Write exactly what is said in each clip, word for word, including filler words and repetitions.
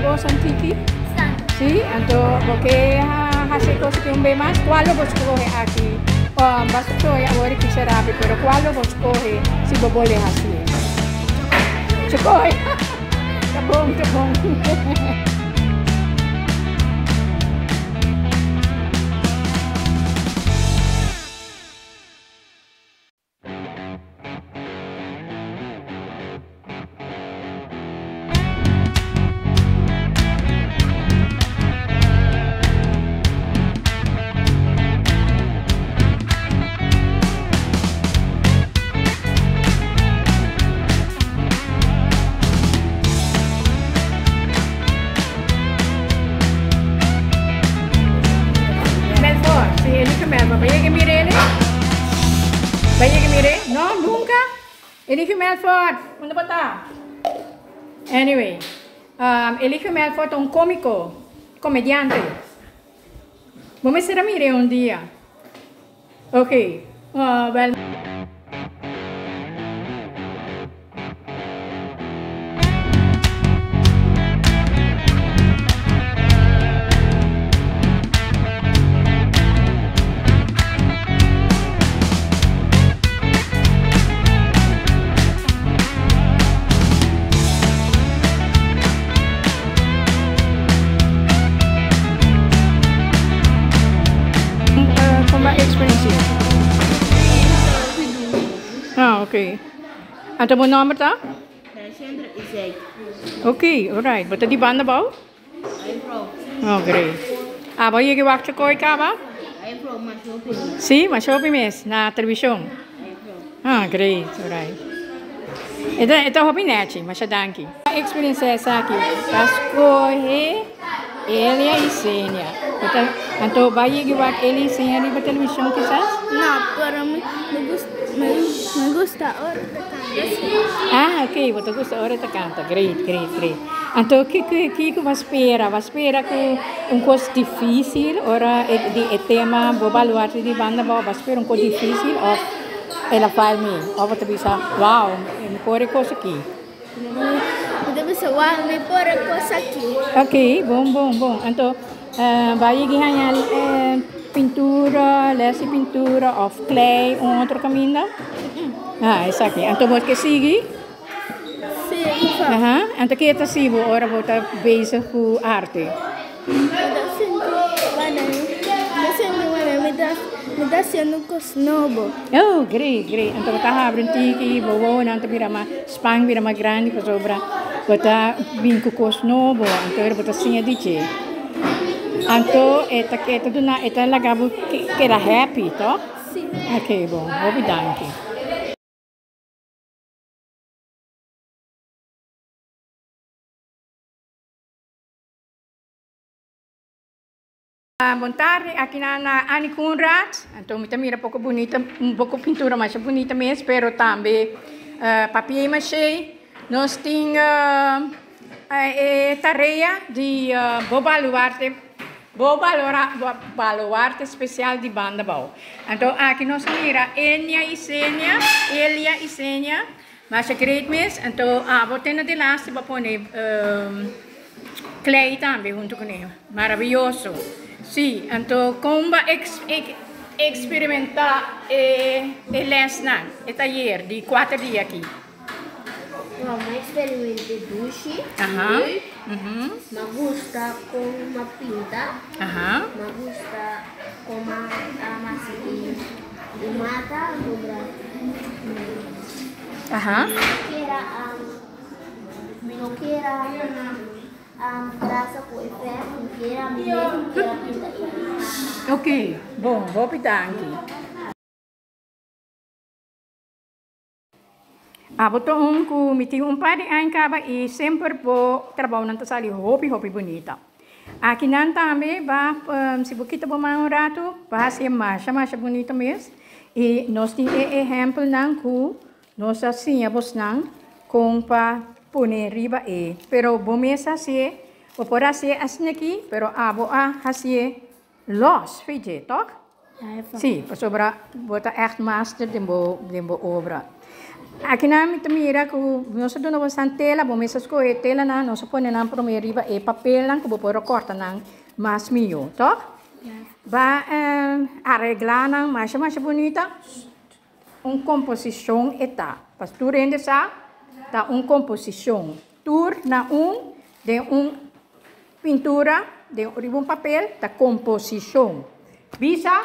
cosa antichi? Standard. Sì, então, porque hace cosas que un ve más, ¿cuál vos coge aquí? Um, basta que ahora que será, pero ¿cuál vos coge si vos vuelves así? Chocoy. Tá bom, tá bom. Vaya que mire, no, nunca. Elige Melford, ¿dónde está? Anyway, um, Elige Melford es un cómico, comediante. Vamos a mire un día. Ok, uh, well. Ah, oké. En wat nummer dat? Oké, alright. Wat is die Bandabou? Oh, great. Ah, wil je gewacht te kooi kaba? Sim, mas shopping mes na televisão. Ah, great, alright. Ito ito hobi neti, mas danki. A experiência é essa aqui. Pascoe, Elia e Sênia. Então, vai je gewacht Elia e Sênia na televisão quizás? Não, para mim me gusta. Me, me gusta ahora te canta. Ah, ok, você gosta ahora te canta. Great, great, great. Então, o que que que você espera? Você espera que um coisa difícil, ora de tema bo baluarte de Bandabou, você espera um coisa difícil ou ela faz me? Ou você pensa, wow, me pôr coisa aqui. Você pensa, wow, me pôr coisa aqui. Ok, bom, bom, bom. Então, uh, vai ganhar uh, pintura, lesse pintura of clay, um outro caminho? Ah, isso aqui. Então, você quer seguir? Sim, sim. Aham. Então, que é assim, agora você está bezig com arte? Eu sinto, me dá sendo coisa novo. Oh, great, great. Então, você está abrindo tiki, bobo, não está virando spang, virando grande, para sobra, você está vindo com coisa novo. Então, você está assim a dizer. Então, esta que esta do na esta lagabo que que era happy, to? Sim. Ok, bom, obrigado. Ah, boa tarde, aqui na, na A.Koenraad. Então, me mira um pouco bonita, um pouco pintura mais bonita mesmo, pero também uh, papier mâché. Nós temos uh, a tarefa de uh, bo baluarte. Bo baluarte especial de Bandabou. Então, aqui nós mira Elia e Sênia, Elia e Sênia, mas é great mesmo. Então, ah, vou ter de last para pôr clay também junto com ele. Maravilhoso. Sim, então, como ex, ex, experimentar e eh, lesson, e taller de quatro dias aqui. Vamos experimentar duche. Aham. Uhum. Me gusta com uma pinta. Aham. Me gusta com uma massa de mata, Aham. Não queira um graça com efeito, não queira mesmo, queira pinta. Ok, bom, vou pintar aqui. Ah, botou um que me tinha um par de anos e sempre vou trabalhar na sala roupa roupa bonita. Aqui não também vai um, se você quiser um rato vai ser mais mais bonita mesmo. E nós temos exemplo não que nós assim a não com para pôr riba e, pero bom mesmo assim, vou por assim assim aqui, pero a vou a assim los, veja, toch? Sim, para sobra botar echt master de bo de bo obra. Aqui na minha mira que nós dona bastante tela, bom essas coisas tela na nós põe na primeiro riba e papel lá que vou pôr corta na mais mio, tá? Vai arreglar na mais mais bonita uma composição eta. Pastor ainda sabe, tá uma composição. Tur na um de um pintura de um papel da composição. Visa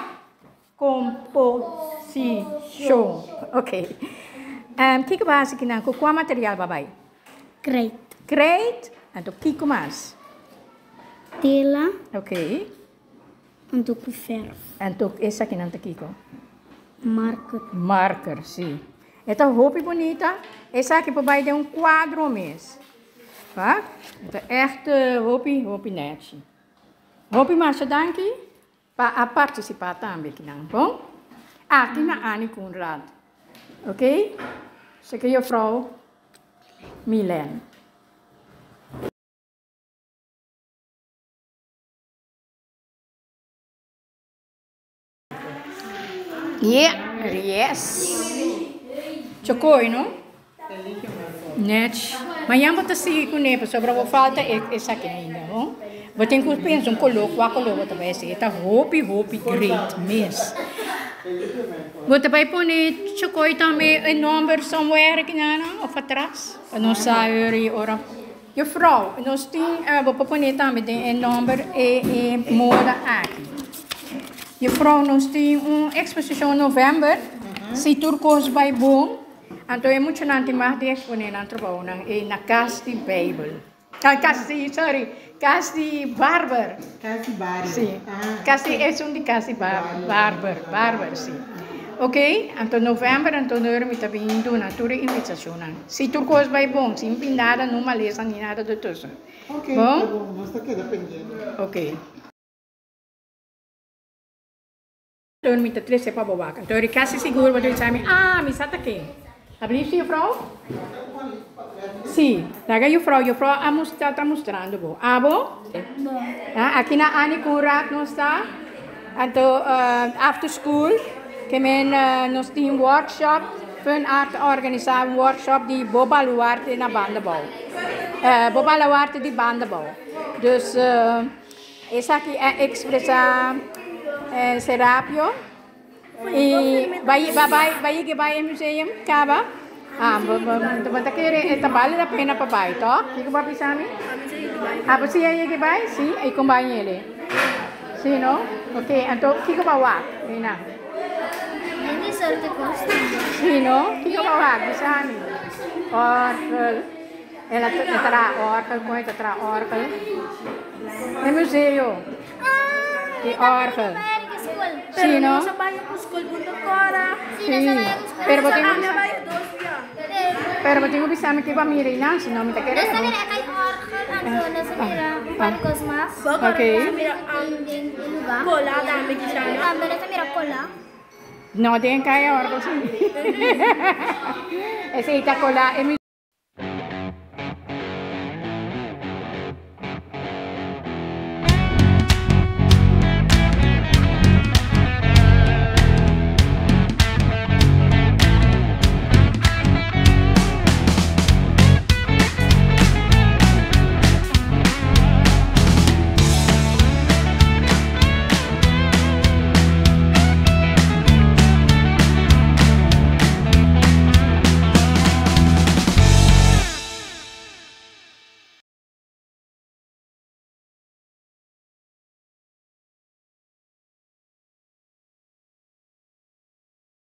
composição. Ok. Um, que mais aqui não? Qual material babai? Crate. Crate. Então, que mais? Tela. Ok. Então, ferro. Então, essa aqui não está aqui. Marker. Marker, sim. Esta roupa bonita. Essa aqui babai de um quadro mesmo. Tá? Então, echt roupa, roupa net. Roupa mais danke para participar também aqui não, bom? Aqui na A.Koenraad. Ok? Essa aqui é a vrouw Milen. Yeah, yes. Chocoi, não? Net. Mas eu vou seguir com ele, sobre a falta essa aqui ainda, bom? Vou ter que pensar um coloco, a coloco também, esse é roupa, roupa great, mesmo. Vou também pôr chocoi também um número somewhere aqui não, ou atrás, para não sair ora. E vrouw, nós temos, vou pôr também um número e moda aqui. E vrouw, nós temos uma exposição em novembro, se turcos vai bom, então é muito não tem mais de exponer na trabalho na casa de Bible. Ah, casa de, sorry, casa de Barber. Casa de Barber. Sim. Ah, casa de, é um de casa de Barber. Barber, Barber, sim. Ok? Então, novembro, então, nós estamos vindo na tua invitação. Se tu coisa vai bom, se não nada, não maleza, nem nada do tudo. Ok, bom? Tá bom, nós estamos aqui dependendo. Ok. Então, me três é para bobaca. Então, eu quase seguro, vou dizer, ah, me sata aqui. Abrir sim, vrouw? Sim, daga a vrouw, a vrouw está mostrando, bom. Ah, bom? Ah, aqui na A.Koenraad não está. Então, uh, after school, que men, uh, nós temos workshop, Funark organizar um workshop de baluarte na Bandabou. Uh, baluarte de Bandabou. Dus, uh, essa aqui é expressar uh, serapio. E vai vai vai que vai ao museu, acaba. Ah, basta que vale a pena para vai, tá? Que que vai pensar me? Ah, você aí que vai? Sim, aí com vai ele. Sim, não? Ok, então que que vai lá? Nina. Ini sorte costume. Sim, não? Que que vai lá? Pensar me? Orcal. Ela terá orcal, coisa terá orcal. É museu. E orcal. Pero no sa bayo ko school punta ko ara. Sí, pero botin mo pero botin mo bisa mi kiba miri na, sino mi takere. Nasa mira kay orcal ano nasa mira pancos mas. Okay. Ang ding lugar. Cola dami kisana. Ah, nasa mira cola. No tienen kaya orco sí. Ese ita cola